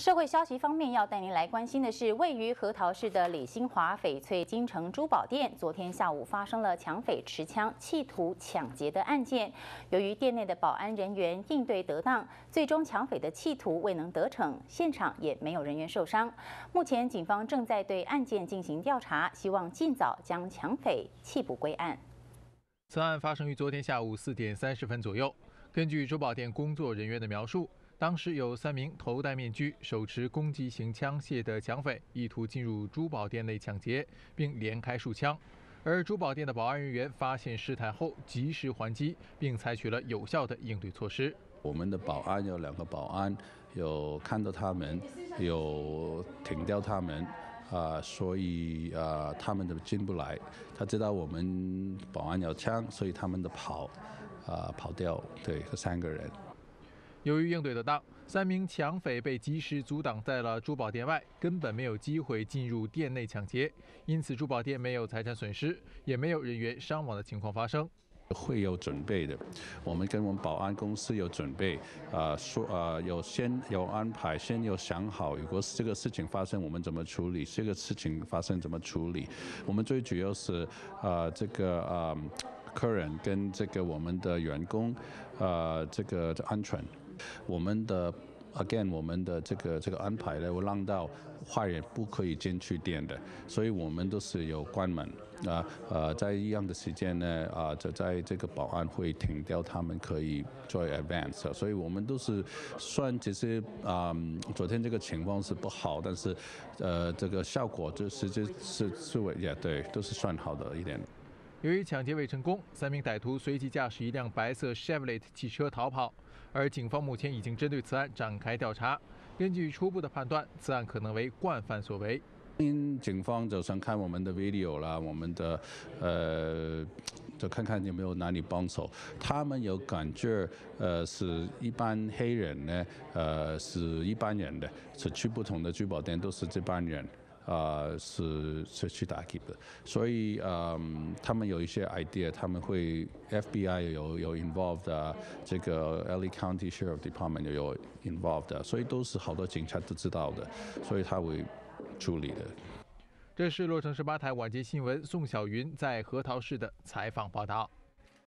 社会消息方面，要带您来关心的是，位于核桃市的李新华翡翠金城珠宝店，昨天下午发生了抢匪持枪企图抢劫的案件。由于店内的保安人员应对得当，最终抢匪的企图未能得逞，现场也没有人员受伤。目前警方正在对案件进行调查，希望尽早将抢匪缉捕归案。 此案发生于昨天下午4点30分左右。根据珠宝店工作人员的描述，当时有3名头戴面具、手持攻击型枪械的抢匪，意图进入珠宝店内抢劫，并连开数枪。而珠宝店的保安人员发现事态后，及时还击，并采取了有效的应对措施。 我们的保安有2个保安，有看到他们，有停掉他们。所以他们都进不来。他知道我们保安有枪，所以他们都跑掉。对，3个人。 由于应对得当，3名抢匪被及时阻挡在了珠宝店外，根本没有机会进入店内抢劫，因此珠宝店没有财产损失，也没有人员伤亡的情况发生。 会有准备的，我们跟我们保安公司有准备，先有安排，先有想好，如果这个事情发生，我们怎么处理？这个事情发生怎么处理？我们最主要是这个客人跟这个我们的员工这个安全，我们的这个安排呢，会让到坏人不可以进去店的，所以我们都是有关门。在一样的时间呢，就在这个保安会停掉，他们可以做 advance， 所以我们都是算，其实昨天这个情况是不好，但是这个效果就是也对，都是算好的一点。 由于抢劫未成功，3名歹徒随即驾驶一辆白色 Chevrolet 汽车逃跑，而警方目前已经针对此案展开调查。根据初步的判断，此案可能为惯犯所为。 警方就想看我们的 video 啦，我们的就看看有没有哪里帮手。他们有感觉是一般黑人呢，是一般人的，是去不同的珠宝店都是这帮人。是去打击的，所以他们有一些 idea， 他们会 FBI 有 involved 这个 LA County Sheriff Department 有 involved， 所以都是好多警察都知道的，所以他会处理的。 这是洛城18台晚间新闻宋小云在核桃市的采访报道。